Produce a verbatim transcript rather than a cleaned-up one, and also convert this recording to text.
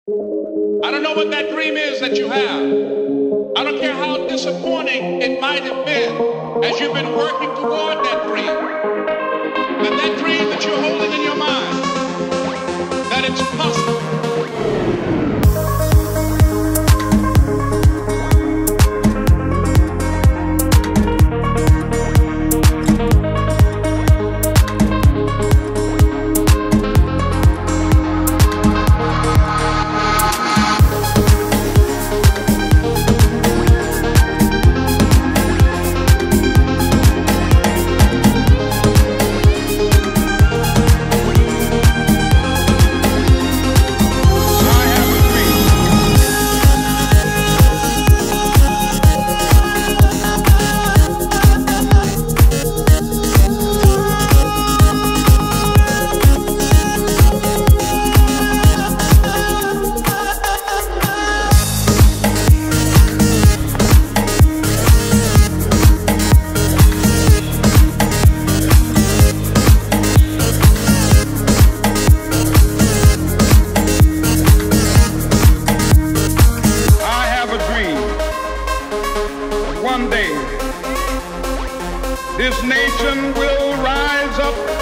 I don't know what that dream is that you have. I don't care how disappointing it might have been as you've been working toward that dream. That that dream that you're holding in your mind, that it's possible. One day, this nation will rise up